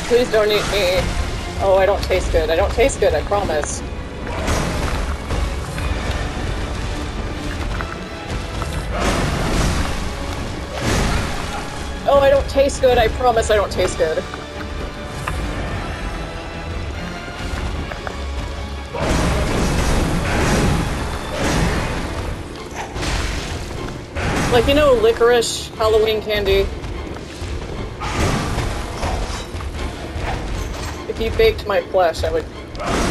Please don't eat me. Oh, I don't taste good. I don't taste good, I promise. Oh, I don't taste good, I promise I don't taste good. Like, you know, licorice, Halloween candy? If you baked my flesh, I would